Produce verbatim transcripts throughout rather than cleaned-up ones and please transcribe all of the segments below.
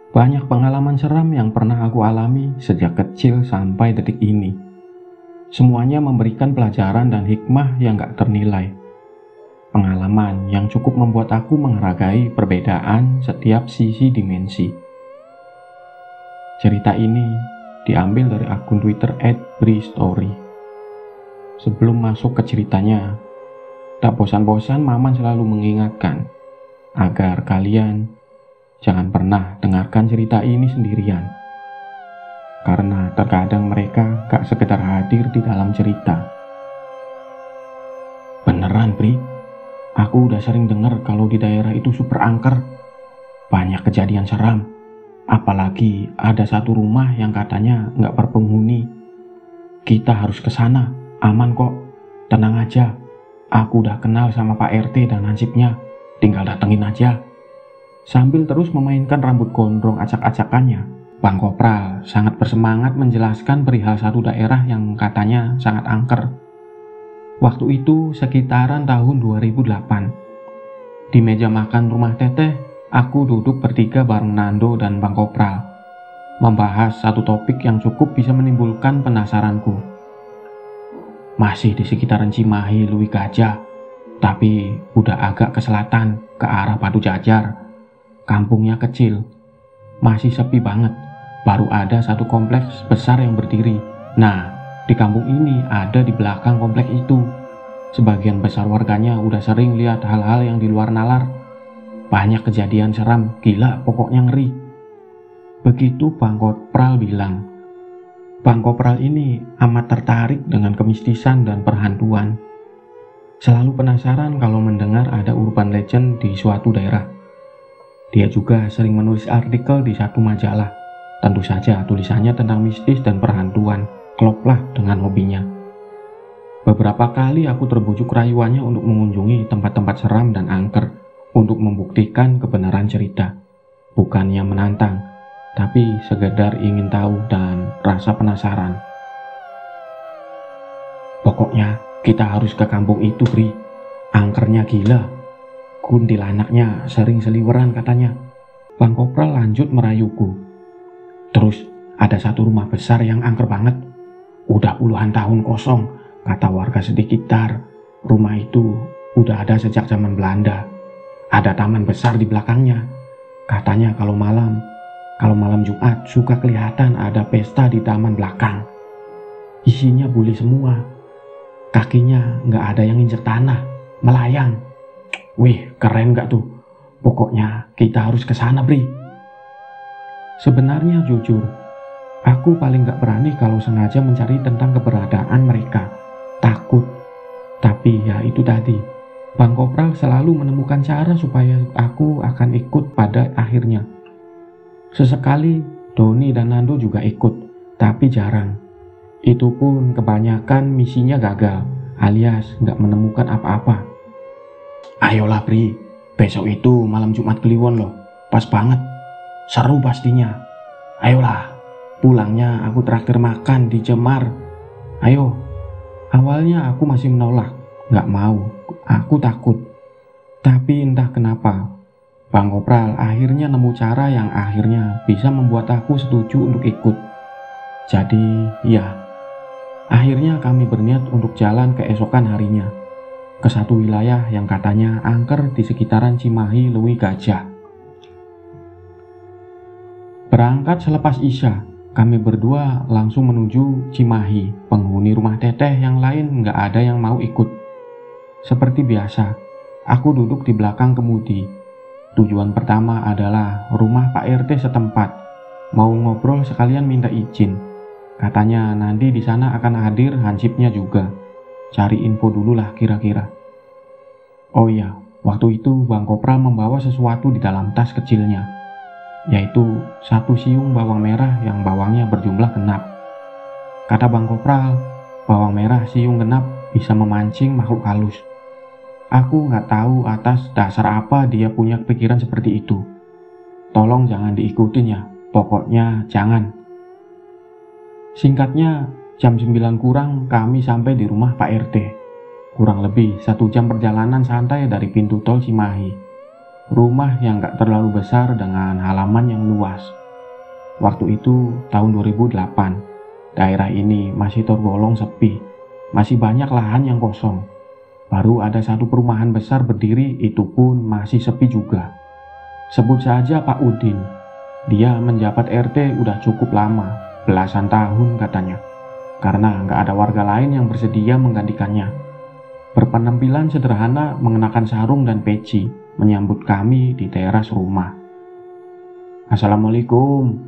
Banyak pengalaman seram yang pernah aku alami sejak kecil sampai detik ini. Semuanya memberikan pelajaran dan hikmah yang gak ternilai. Pengalaman yang cukup membuat aku menghargai perbedaan setiap sisi dimensi. Cerita ini diambil dari akun Twitter et bristory. Sebelum masuk ke ceritanya, tak bosan-bosan Maman selalu mengingatkan agar kalian jangan pernah dengarkan cerita ini sendirian, karena terkadang mereka gak sekedar hadir di dalam cerita. Beneran, Pri, aku udah sering dengar kalau di daerah itu super angker, banyak kejadian seram. Apalagi ada satu rumah yang katanya gak berpenghuni. Kita harus ke sana, aman kok, tenang aja. Aku udah kenal sama Pak R T dan hansipnya, tinggal datengin aja. Sambil terus memainkan rambut gondrong acak-acakannya, Bang Kopral sangat bersemangat menjelaskan perihal satu daerah yang katanya sangat angker. Waktu itu sekitaran tahun dua ribu delapan. Di meja makan rumah Teteh, aku duduk bertiga bareng Nando dan Bang Kopral, membahas satu topik yang cukup bisa menimbulkan penasaranku. Masih di sekitaran Cimahi, Lui Gajah, tapi udah agak ke selatan, ke arah Batu Jajar. Kampungnya kecil, masih sepi banget, baru ada satu kompleks besar yang berdiri. Nah, di kampung ini ada di belakang kompleks itu. Sebagian besar warganya udah sering lihat hal-hal yang di luar nalar. Banyak kejadian seram, gila, pokoknya ngeri. Begitu Bang Kopral bilang. Bang Kopral ini amat tertarik dengan kemistisan dan perhantuan. Selalu penasaran kalau mendengar ada urban legend di suatu daerah. Dia juga sering menulis artikel di satu majalah. Tentu saja tulisannya tentang mistis dan perhantuan, kloplah dengan hobinya. Beberapa kali aku terbujuk rayuannya untuk mengunjungi tempat-tempat seram dan angker untuk membuktikan kebenaran cerita. Bukannya menantang, tapi sekedar ingin tahu dan rasa penasaran. Pokoknya kita harus ke kampung itu, Bri. Angkernya gila. Kuntilanaknya sering seliweran katanya. Bang Kopral lanjut merayuku. Terus ada satu rumah besar yang angker banget. Udah puluhan tahun kosong, kata warga sekitar. Rumah itu udah ada sejak zaman Belanda. Ada taman besar di belakangnya. Katanya kalau malam, kalau malam Jumat suka kelihatan ada pesta di taman belakang. Isinya bule semua. Kakinya nggak ada yang injek tanah, melayang. Wih, keren gak tuh? Pokoknya kita harus ke sana, Bri. Sebenarnya jujur, aku paling gak berani kalau sengaja mencari tentang keberadaan mereka. Takut. Tapi ya itu tadi, Bang Kopral selalu menemukan cara supaya aku akan ikut pada akhirnya. Sesekali Doni dan Nando juga ikut, tapi jarang. Itu pun kebanyakan misinya gagal, alias gak menemukan apa-apa. Ayolah Pri, besok itu malam Jumat Kliwon loh, pas banget, seru pastinya. Ayolah, pulangnya aku traktir makan di Jemar. Ayo. Awalnya aku masih menolak, gak mau, aku takut. Tapi entah kenapa, Bang Kopral akhirnya nemu cara yang akhirnya bisa membuat aku setuju untuk ikut. Jadi ya, akhirnya kami berniat untuk jalan keesokan harinya ke satu wilayah yang katanya angker di sekitaran Cimahi, Lui Gajah. Berangkat selepas Isya, kami berdua langsung menuju Cimahi. Penghuni rumah Teteh yang lain nggak ada yang mau ikut. Seperti biasa, aku duduk di belakang kemudi. Tujuan pertama adalah rumah Pak R T setempat. Mau ngobrol sekalian minta izin. Katanya nanti di sana akan hadir hansipnya juga. Cari info dulu lah kira-kira. Oh iya, waktu itu Bang Kopral membawa sesuatu di dalam tas kecilnya, yaitu satu siung bawang merah yang bawangnya berjumlah genap. Kata Bang Kopral, bawang merah siung genap bisa memancing makhluk halus. Aku nggak tahu atas dasar apa dia punya pikiran seperti itu. Tolong jangan diikutin ya, pokoknya jangan. Singkatnya, jam sembilan kurang kami sampai di rumah Pak R T. Kurang lebih satu jam perjalanan santai dari pintu tol Cimahi. Rumah yang gak terlalu besar dengan halaman yang luas. Waktu itu tahun dua ribu delapan. Daerah ini masih tergolong sepi. Masih banyak lahan yang kosong. Baru ada satu perumahan besar berdiri, itu pun masih sepi juga. Sebut saja Pak Udin. Dia menjabat R T udah cukup lama, belasan tahun katanya. Karena nggak ada warga lain yang bersedia menggantikannya. Berpenampilan sederhana mengenakan sarung dan peci, menyambut kami di teras rumah. "Assalamualaikum."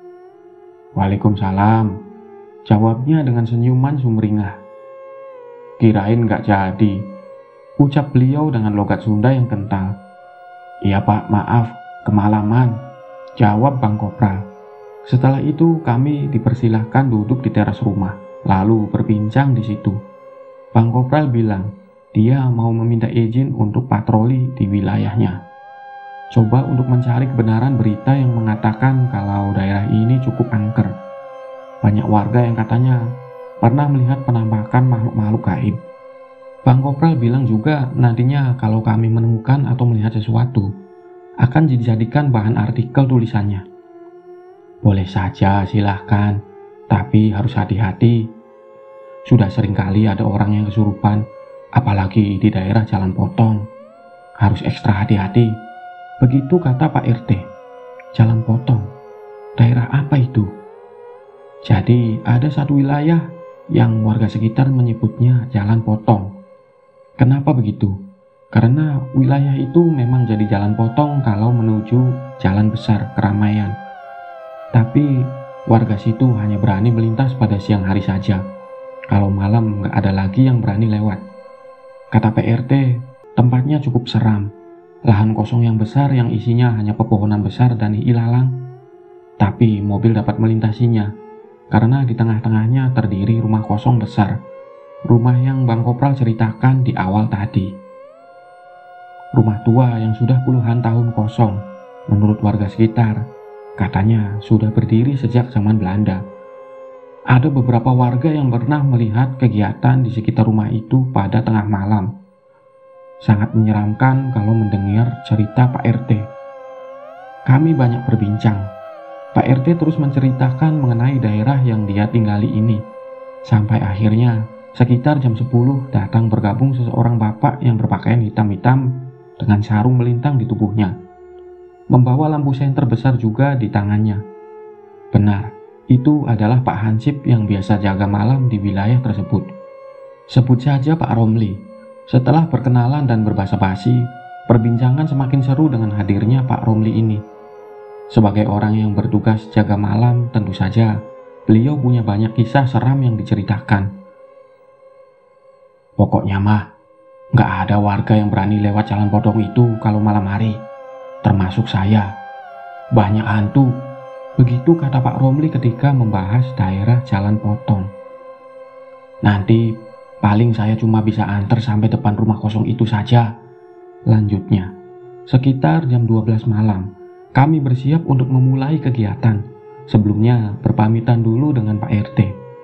"Waalaikumsalam," jawabnya dengan senyuman sumringah. "Kirain nggak jadi," ucap beliau dengan logat Sunda yang kental. "Iya Pak, maaf, kemalaman," jawab Bang Kopral. Setelah itu kami dipersilahkan duduk di teras rumah, lalu berbincang di situ. Bang Kopral bilang dia mau meminta izin untuk patroli di wilayahnya. Coba untuk mencari kebenaran berita yang mengatakan kalau daerah ini cukup angker. Banyak warga yang katanya pernah melihat penampakan makhluk-makhluk gaib. Bang Kopral bilang juga nantinya kalau kami menemukan atau melihat sesuatu, akan dijadikan bahan artikel tulisannya. Boleh saja, silahkan, tapi harus hati-hati. Sudah seringkali ada orang yang kesurupan, apalagi di daerah Jalan Potong. Harus ekstra hati-hati. Begitu kata Pak R T. Jalan Potong, daerah apa itu? Jadi ada satu wilayah yang warga sekitar menyebutnya Jalan Potong. Kenapa begitu? Karena wilayah itu memang jadi jalan potong kalau menuju jalan besar keramaian. Tapi warga situ hanya berani melintas pada siang hari saja. Kalau malam nggak ada lagi yang berani lewat. Kata P R T, tempatnya cukup seram. Lahan kosong yang besar yang isinya hanya pepohonan besar dan ilalang. Tapi mobil dapat melintasinya, karena di tengah-tengahnya terdiri rumah kosong besar. Rumah yang Bang Kopral ceritakan di awal tadi. Rumah tua yang sudah puluhan tahun kosong, menurut warga sekitar. Katanya sudah berdiri sejak zaman Belanda. Ada beberapa warga yang pernah melihat kegiatan di sekitar rumah itu pada tengah malam. Sangat menyeramkan kalau mendengar cerita Pak R T. Kami banyak berbincang. Pak R T terus menceritakan mengenai daerah yang dia tinggali ini. Sampai akhirnya sekitar jam sepuluh datang bergabung seseorang bapak yang berpakaian hitam-hitam dengan sarung melintang di tubuhnya. Membawa lampu senter besar juga di tangannya. Benar, itu adalah Pak Hansip yang biasa jaga malam di wilayah tersebut. Sebut saja Pak Romli. Setelah perkenalan dan berbasa-basi, perbincangan semakin seru dengan hadirnya Pak Romli ini. Sebagai orang yang bertugas jaga malam, tentu saja beliau punya banyak kisah seram yang diceritakan. Pokoknya mah, nggak ada warga yang berani lewat jalan potong itu kalau malam hari, termasuk saya. Banyak hantu, begitu kata Pak Romli ketika membahas daerah jalan potong. Nanti paling saya cuma bisa antar sampai depan rumah kosong itu saja. Lanjutnya, sekitar jam dua belas malam, kami bersiap untuk memulai kegiatan. Sebelumnya berpamitan dulu dengan Pak R T.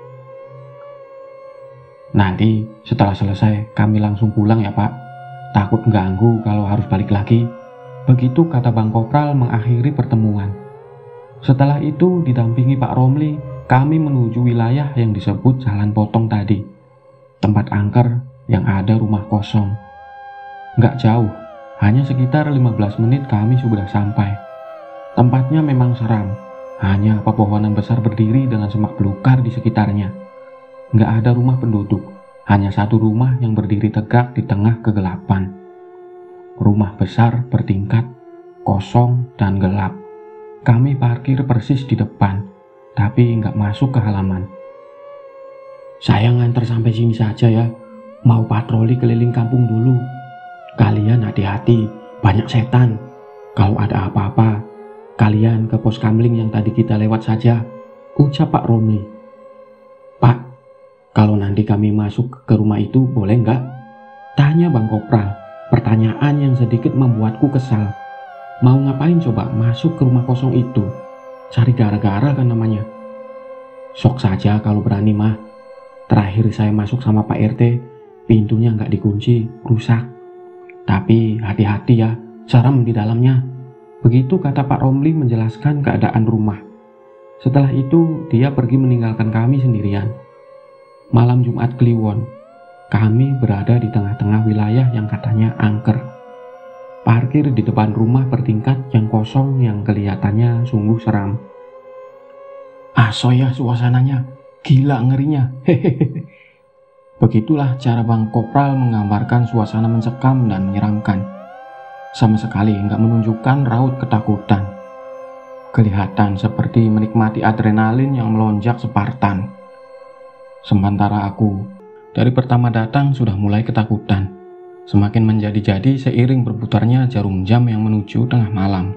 Nanti setelah selesai kami langsung pulang ya Pak. Takut ganggu kalau harus balik lagi. Begitu kata Bang Kopral mengakhiri pertemuan. Setelah itu didampingi Pak Romli, kami menuju wilayah yang disebut Jalan Potong tadi. Tempat angker yang ada rumah kosong. Nggak jauh, hanya sekitar lima belas menit kami sudah sampai. Tempatnya memang seram, hanya pepohonan besar berdiri dengan semak belukar di sekitarnya. Nggak ada rumah penduduk, hanya satu rumah yang berdiri tegak di tengah kegelapan. Rumah besar bertingkat, kosong dan gelap. Kami parkir persis di depan, tapi nggak masuk ke halaman. Saya nganter sampai sini saja ya, mau patroli keliling kampung dulu. Kalian hati-hati, banyak setan. Kalau ada apa-apa, kalian ke pos kamling yang tadi kita lewat saja, ucap Pak Romli. Pak, kalau nanti kami masuk ke rumah itu boleh nggak? Tanya Bang Kopral. Pertanyaan yang sedikit membuatku kesal. Mau ngapain coba masuk ke rumah kosong itu? Cari gara-gara kan namanya. Sok saja kalau berani mah. Terakhir saya masuk sama Pak R T, pintunya nggak dikunci, rusak. Tapi hati-hati ya, serem di dalamnya. Begitu kata Pak Romli menjelaskan keadaan rumah. Setelah itu, dia pergi meninggalkan kami sendirian. Malam Jumat Kliwon, kami berada di tengah-tengah wilayah yang katanya angker. Parkir di depan rumah bertingkat yang kosong yang kelihatannya sungguh seram. Aso ya suasananya, gila ngerinya. Hehehe. Begitulah cara Bang Kopral menggambarkan suasana mencekam dan menyeramkan. Sama sekali nggak menunjukkan raut ketakutan. Kelihatan seperti menikmati adrenalin yang melonjak Spartan. Sementara aku, dari pertama datang sudah mulai ketakutan. Semakin menjadi-jadi seiring berputarnya jarum jam yang menuju tengah malam.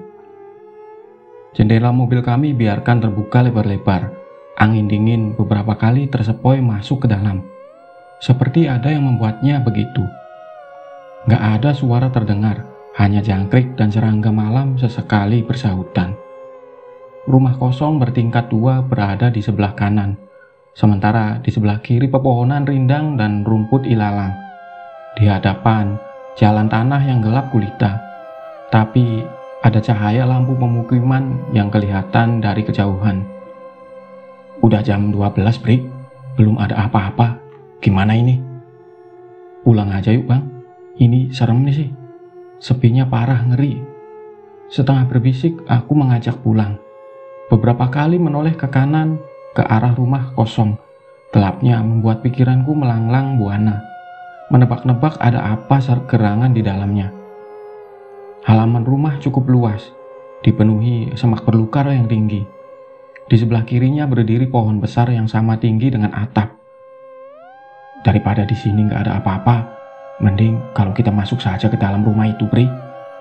Jendela mobil kami biarkan terbuka lebar-lebar. Angin dingin beberapa kali tersepoi masuk ke dalam. Seperti ada yang membuatnya begitu. Gak ada suara terdengar, hanya jangkrik dan serangga malam sesekali bersahutan. Rumah kosong bertingkat dua berada di sebelah kanan. Sementara di sebelah kiri pepohonan rindang dan rumput ilalang. Di hadapan, jalan tanah yang gelap gulita. Tapi ada cahaya lampu pemukiman yang kelihatan dari kejauhan. Udah jam dua belas, Brik. Belum ada apa-apa. Gimana ini? Pulang aja yuk, Bang. Ini serem nih sih. Sepinya parah, ngeri. Setengah berbisik, aku mengajak pulang. Beberapa kali menoleh ke kanan, ke arah rumah kosong. Gelapnya membuat pikiranku melanglang buana. Menebak-nebak ada apa gerangan di dalamnya. Halaman rumah cukup luas, dipenuhi semak belukar yang tinggi. Di sebelah kirinya berdiri pohon besar yang sama tinggi dengan atap. Daripada di sini nggak ada apa-apa, mending kalau kita masuk saja ke dalam rumah itu, Bri.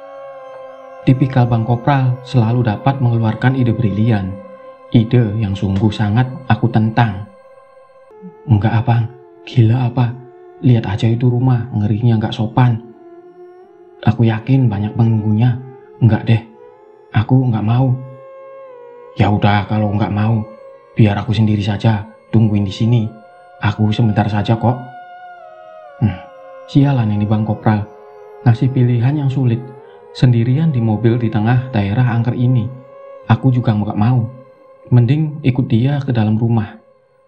Tipikal Bang Kopral selalu dapat mengeluarkan ide brilian. Ide yang sungguh sangat aku tentang. Enggak, Abang. Gila apa? Lihat aja itu rumah, ngerinya nggak sopan. Aku yakin banyak penunggunya. Enggak deh, aku nggak mau. Ya udah kalau nggak mau, biar aku sendiri saja tungguin di sini. Aku sebentar saja kok. Hmm, sialan ini Bang Kopral. Ngasih pilihan yang sulit. Sendirian di mobil di tengah daerah angker ini. Aku juga nggak mau. Mending ikut dia ke dalam rumah.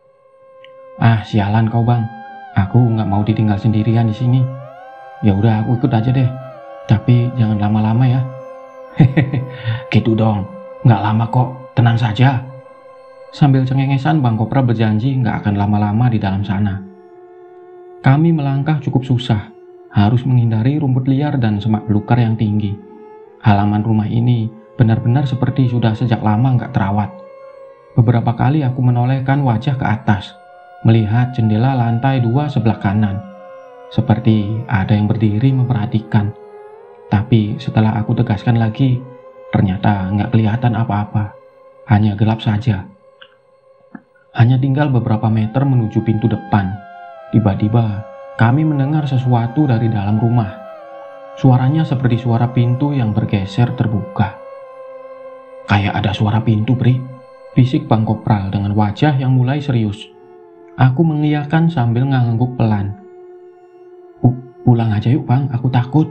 Ah, sialan kau Bang. Aku nggak mau ditinggal sendirian di sini. Ya udah, aku ikut aja deh. Tapi jangan lama-lama ya. Hehehe, gitu dong. Nggak lama kok, tenang saja. Sambil cengengesan, Bang Kopral berjanji nggak akan lama-lama di dalam sana. Kami melangkah cukup susah. Harus menghindari rumput liar dan semak belukar yang tinggi. Halaman rumah ini benar-benar seperti sudah sejak lama nggak terawat. Beberapa kali aku menolehkan wajah ke atas, melihat jendela lantai dua sebelah kanan. Seperti ada yang berdiri memperhatikan. Tapi setelah aku tegaskan lagi, ternyata nggak kelihatan apa-apa. Hanya gelap saja. Hanya tinggal beberapa meter menuju pintu depan. Tiba-tiba, kami mendengar sesuatu dari dalam rumah. Suaranya seperti suara pintu yang bergeser terbuka. Kayak ada suara pintu, Bri. Bisik Bang Kopral dengan wajah yang mulai serius. Aku mengiyakan sambil ngangguk pelan. Pulang aja yuk Bang, aku takut.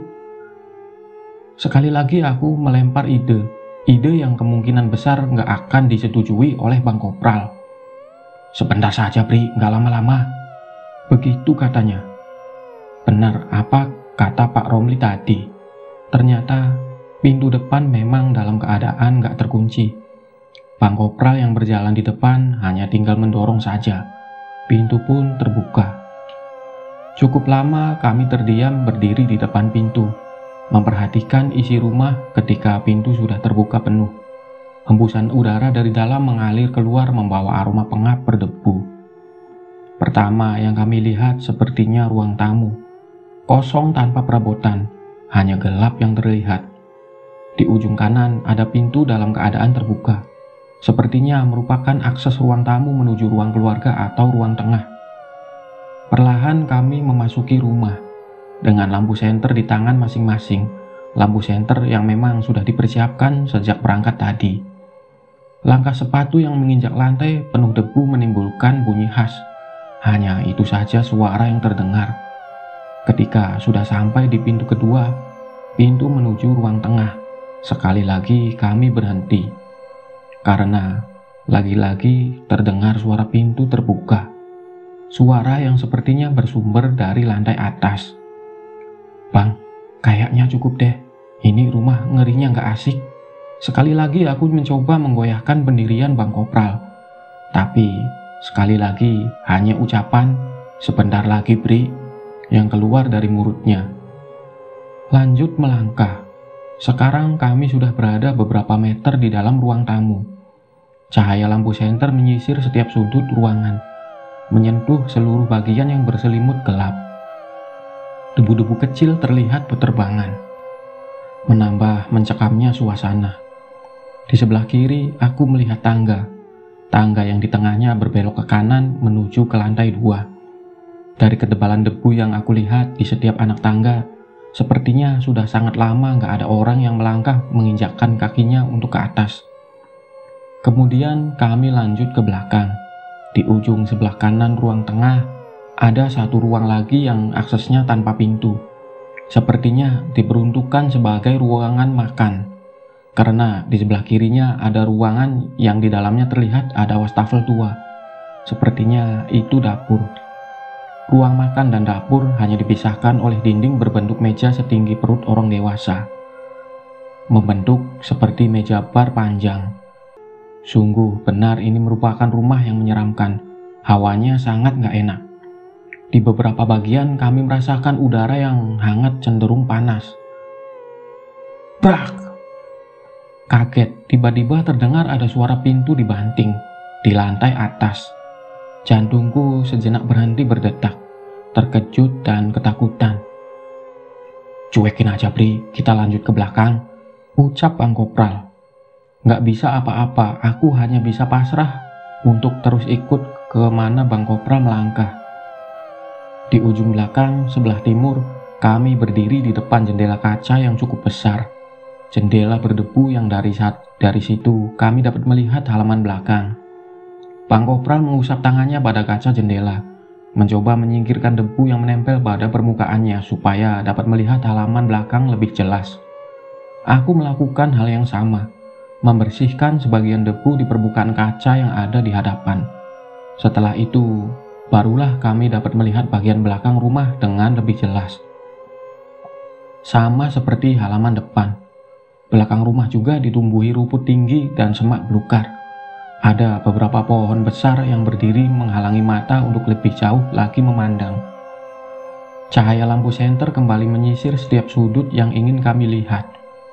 Sekali lagi aku melempar ide. Ide yang kemungkinan besar nggak akan disetujui oleh Bang Kopral. Sebentar saja Bri, nggak lama-lama. Begitu katanya. Benar apa kata Pak Romli tadi. Ternyata pintu depan memang dalam keadaan nggak terkunci. Bang Kopral yang berjalan di depan hanya tinggal mendorong saja. Pintu pun terbuka. Cukup lama kami terdiam berdiri di depan pintu, memperhatikan isi rumah ketika pintu sudah terbuka penuh. Hembusan udara dari dalam mengalir keluar membawa aroma pengap berdebu. Pertama yang kami lihat sepertinya ruang tamu. Kosong tanpa perabotan, hanya gelap yang terlihat. Di ujung kanan ada pintu dalam keadaan terbuka. Sepertinya merupakan akses ruang tamu menuju ruang keluarga atau ruang tengah. Perlahan kami memasuki rumah, dengan lampu senter di tangan masing-masing. Lampu senter yang memang sudah dipersiapkan sejak berangkat tadi. Langkah sepatu yang menginjak lantai penuh debu menimbulkan bunyi khas. Hanya itu saja suara yang terdengar. Ketika sudah sampai di pintu kedua, pintu menuju ruang tengah, sekali lagi kami berhenti. Karena Lagi-lagi terdengar suara pintu terbuka. Suara yang sepertinya bersumber dari lantai atas. "Bang, kayaknya cukup deh. Ini rumah ngerinya nggak asik." Sekali lagi aku mencoba menggoyahkan pendirian Bang Kopral. Tapi sekali lagi hanya ucapan "sebentar lagi, Bri" yang keluar dari mulutnya. Lanjut melangkah. Sekarang kami sudah berada beberapa meter di dalam ruang tamu. Cahaya lampu senter menyisir setiap sudut ruangan, menyentuh seluruh bagian yang berselimut gelap. Debu-debu kecil terlihat berterbangan, menambah mencekamnya suasana. Di sebelah kiri, aku melihat tangga. Tangga yang di tengahnya berbelok ke kanan menuju ke lantai dua. Dari ketebalan debu yang aku lihat di setiap anak tangga, sepertinya sudah sangat lama nggak ada orang yang melangkah menginjakkan kakinya untuk ke atas. Kemudian kami lanjut ke belakang. Di ujung sebelah kanan ruang tengah, ada satu ruang lagi yang aksesnya tanpa pintu. Sepertinya diperuntukkan sebagai ruangan makan. Karena di sebelah kirinya ada ruangan yang di dalamnya terlihat ada wastafel tua. Sepertinya itu dapur. Ruang makan dan dapur hanya dipisahkan oleh dinding berbentuk meja setinggi perut orang dewasa. Membentuk seperti meja bar panjang. Sungguh benar ini merupakan rumah yang menyeramkan. Hawanya sangat gak enak. Di beberapa bagian kami merasakan udara yang hangat cenderung panas. Brak! Kaget, tiba-tiba terdengar ada suara pintu dibanting di lantai atas. Jantungku sejenak berhenti berdetak, terkejut dan ketakutan. "Cuekin aja, Bri, kita lanjut ke belakang," ucap Bang Kopral. Gak bisa apa-apa, aku hanya bisa pasrah untuk terus ikut ke mana Bang Kopral melangkah. Di ujung belakang, sebelah timur, kami berdiri di depan jendela kaca yang cukup besar. Jendela berdebu yang dari saat dari situ kami dapat melihat halaman belakang. Bang Kopral mengusap tangannya pada kaca jendela, mencoba menyingkirkan debu yang menempel pada permukaannya supaya dapat melihat halaman belakang lebih jelas. Aku melakukan hal yang sama, membersihkan sebagian debu di permukaan kaca yang ada di hadapan. Setelah itu, barulah kami dapat melihat bagian belakang rumah dengan lebih jelas. Sama seperti halaman depan, belakang rumah juga ditumbuhi rumput tinggi dan semak belukar. Ada beberapa pohon besar yang berdiri menghalangi mata untuk lebih jauh lagi memandang. Cahaya lampu senter kembali menyisir setiap sudut yang ingin kami lihat.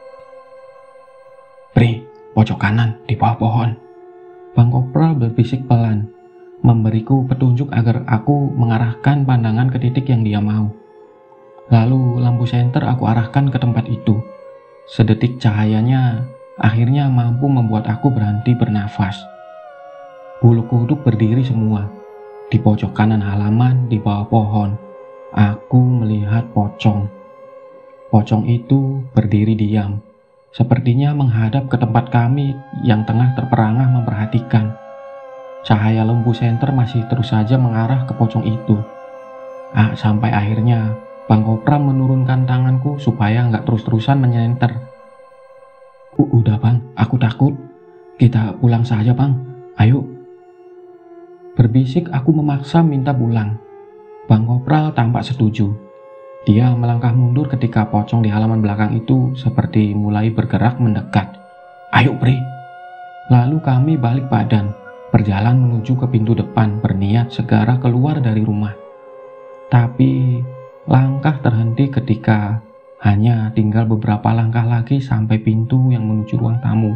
"Bri, pojok kanan di bawah pohon," Bang Kopral berbisik pelan, memberiku petunjuk agar aku mengarahkan pandangan ke titik yang dia mau. Lalu lampu senter aku arahkan ke tempat itu. Sedetik cahayanya akhirnya mampu membuat aku berhenti bernafas. Bulu kuduk berdiri semua. Di pojok kanan halaman di bawah pohon, aku melihat pocong. Pocong itu berdiri diam, sepertinya menghadap ke tempat kami yang tengah terperangah memperhatikan. Cahaya lampu senter masih terus saja mengarah ke pocong itu. Ah, sampai akhirnya Bang Kopral menurunkan tanganku supaya nggak terus-terusan menyenter. "Udah Bang, aku takut. Kita pulang saja Bang, ayo." Berbisik aku memaksa minta pulang. Bang Kopral tampak setuju. Dia melangkah mundur ketika pocong di halaman belakang itu seperti mulai bergerak mendekat. "Ayo Bri." Lalu kami balik badan, berjalan menuju ke pintu depan, berniat segera keluar dari rumah. Tapi langkah terhenti ketika hanya tinggal beberapa langkah lagi sampai pintu yang menuju ruang tamu.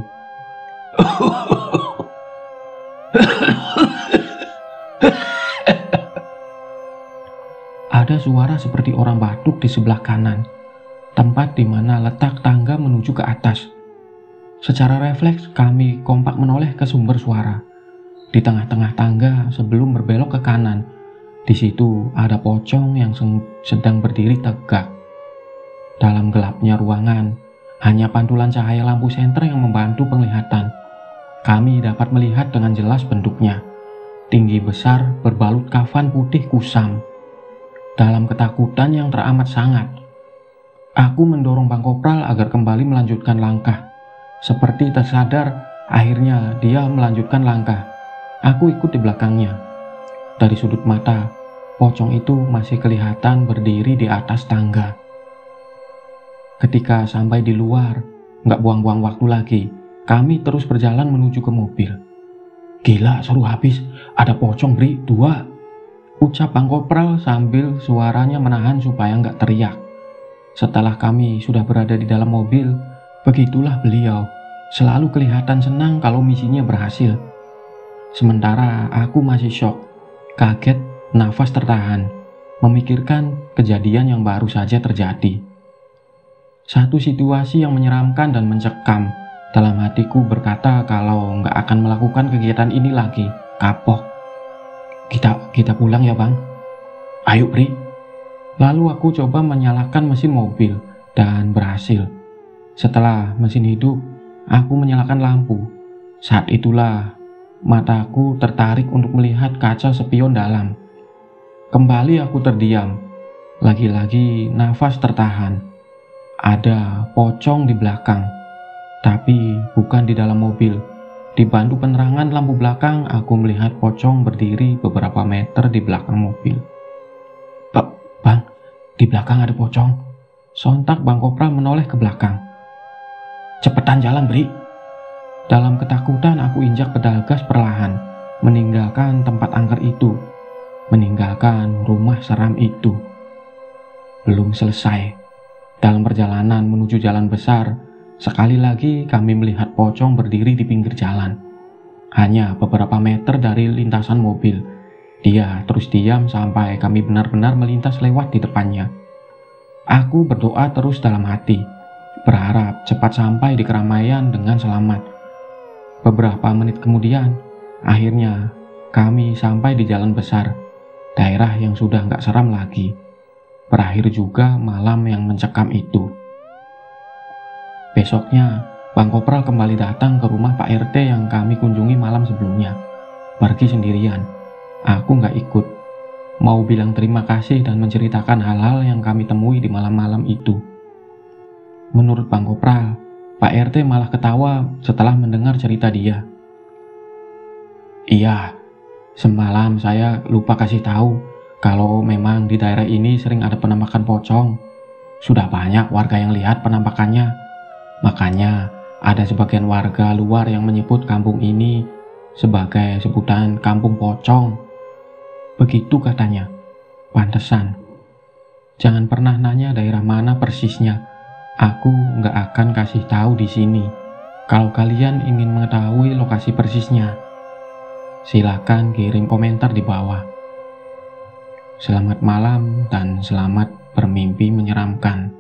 Ada suara seperti orang batuk di sebelah kanan, tempat di mana letak tangga menuju ke atas. Secara refleks kami kompak menoleh ke sumber suara. Di tengah-tengah tangga sebelum berbelok ke kanan, di situ ada pocong yang sedang berdiri tegak. Dalam gelapnya ruangan, hanya pantulan cahaya lampu senter yang membantu penglihatan. Kami dapat melihat dengan jelas bentuknya. Tinggi besar, berbalut kafan putih kusam. Dalam ketakutan yang teramat sangat, aku mendorong Bang Kopral agar kembali melanjutkan langkah. Seperti tersadar Akhirnya dia melanjutkan langkah. Aku ikut di belakangnya. Dari sudut mata, pocong itu masih kelihatan berdiri di atas tangga. Ketika sampai di luar, nggak buang-buang waktu lagi, kami terus berjalan menuju ke mobil. Gila, seru habis. Ada pocong, Bri, dua. Ucap Bang Kopral sambil suaranya menahan supaya nggak teriak. Setelah kami sudah berada di dalam mobil, begitulah beliau selalu kelihatan senang kalau misinya berhasil. Sementara aku masih syok, kaget, nafas tertahan, memikirkan kejadian yang baru saja terjadi. Satu situasi yang menyeramkan dan mencekam. Dalam hatiku berkata kalau nggak akan melakukan kegiatan ini lagi, kapok. Kita kita pulang ya bang. Ayo Bri. Lalu aku coba menyalakan mesin mobil dan berhasil. Setelah mesin hidup, aku menyalakan lampu. Saat itulah mataku tertarik untuk melihat kaca spion dalam. Kembali aku terdiam. Lagi-lagi nafas tertahan. Ada pocong di belakang. Tapi bukan di dalam mobil. Dibantu penerangan lampu belakang, aku melihat pocong berdiri beberapa meter di belakang mobil. Bang, di belakang ada pocong. Sontak Bang Kopral menoleh ke belakang. Cepetan jalan, Bri. Dalam ketakutan aku injak pedal gas perlahan, meninggalkan tempat angker itu, meninggalkan rumah seram itu. Belum selesai. Dalam perjalanan menuju jalan besar, sekali lagi kami melihat pocong berdiri di pinggir jalan. Hanya beberapa meter dari lintasan mobil. Dia terus diam sampai kami benar-benar melintas lewat di depannya. Aku berdoa terus dalam hati, berharap cepat sampai di keramaian dengan selamat. Beberapa menit kemudian, akhirnya kami sampai di jalan besar, daerah yang sudah nggak seram lagi. Berakhir juga malam yang mencekam itu. Besoknya, Bang Kopral kembali datang ke rumah Pak R T yang kami kunjungi malam sebelumnya. Pergi sendirian. Aku nggak ikut. Mau bilang terima kasih dan menceritakan hal-hal yang kami temui di malam-malam itu. Menurut Bang Kopral, Pak R T malah ketawa setelah mendengar cerita dia. Iya, semalam saya lupa kasih tahu kalau memang di daerah ini sering ada penampakan pocong. Sudah banyak warga yang lihat penampakannya. Makanya ada sebagian warga luar yang menyebut kampung ini sebagai sebutan kampung pocong. Begitu katanya. Pantesan. Jangan pernah nanya daerah mana persisnya. Aku nggak akan kasih tahu di sini. Kalau kalian ingin mengetahui lokasi persisnya, silakan kirim komentar di bawah. Selamat malam dan selamat bermimpi menyeramkan.